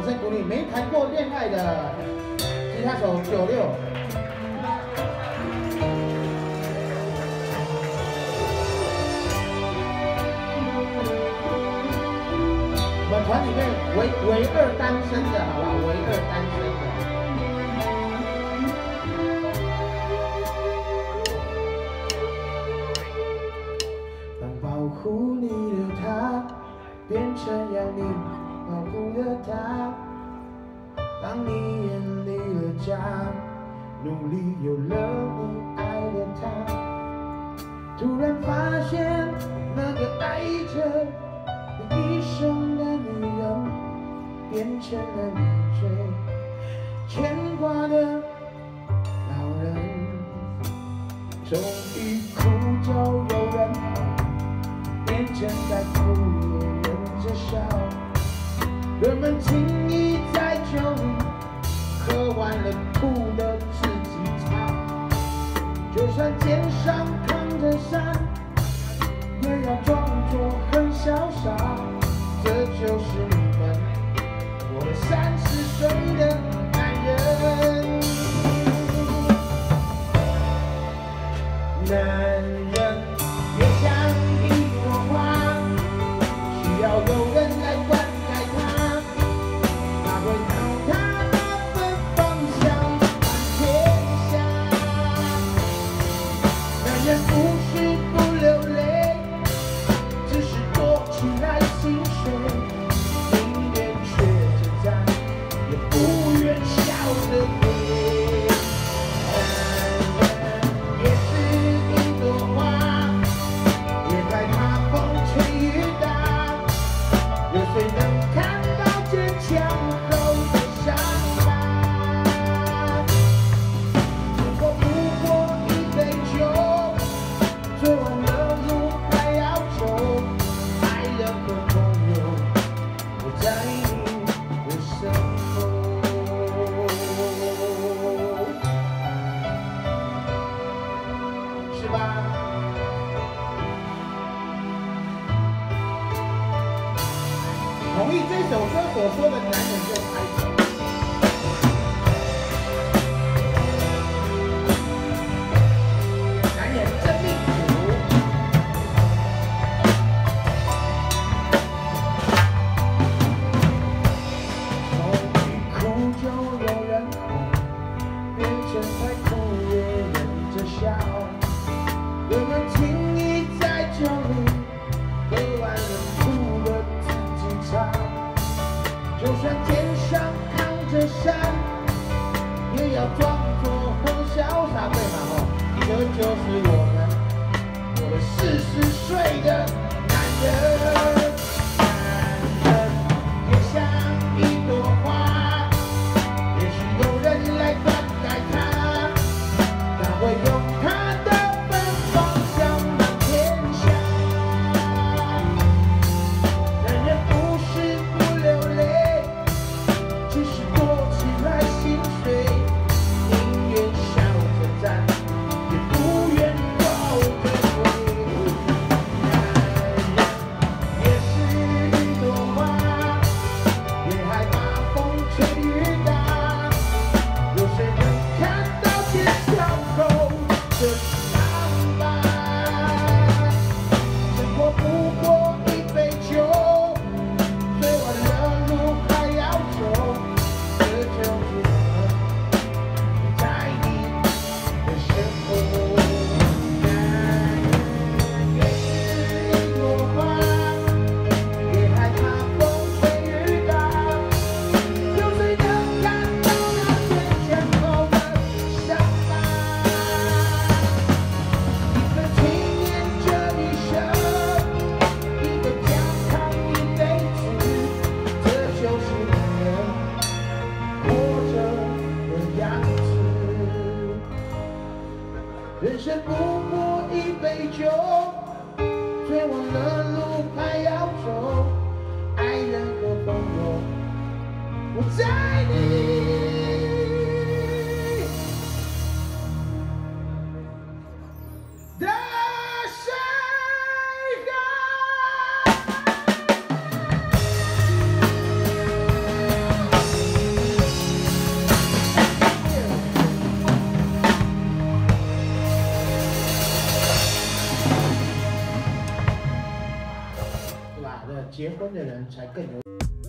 声鼓励没谈过恋爱的吉他手96。我们团里面唯二单身的，好不好？唯二单身的。 保护你的他，变成要你保护的他。当你远离了家，努力有了你爱的他。突然发现，那个爱着你一生的女人，变成了你最牵挂的老人。终于哭就有人哄。 变成在哭也忍着笑，人们轻易在酒里喝完了吐了自己擦，就算肩上扛着伞，也要装作很潇洒。这就是你们，我的30岁的男人，男人也像。 要有人来灌溉它，它会朝它那份方向满天下。男人不是不流泪，只是躲起来心碎，宁愿学着站，也不愿笑着跪。男人也是一朵花，也害怕风吹雨打。 有谁能看到坚强后的伤疤？如果不过一杯酒，醉完了路还要走。爱人和朋友不在你的身后，是吧？ 同意这首歌所说的男人就拍手。男人真命苦。终于哭就有人哄，变成在哭也忍着笑。人们轻易在酒里喝完了吐了。 就算肩上扛着伞，也要装作很潇洒，对吗？这就是我的40岁的男人。男人也像一朵花，也许有人来灌溉它，他会用他的奔方向满天下。男人不是不流泪。 只是躲起来心碎，宁愿笑着站，也不愿抱着跪。男人也是一朵花，也害怕风吹雨打。有谁能看到坚强后的伤疤？生活不过一杯酒，醉完了路还要走。 这就是我们在你的身后。男人也是一朵花，也害怕风吹雨打。有谁能看到那坚强后的伤疤？一个纪念这一生，一个将扛一辈子，这就是男人。 活着的样子，人生不过一杯酒，醉完了路还要走。爱人和朋友不在你。 结婚的人才更有。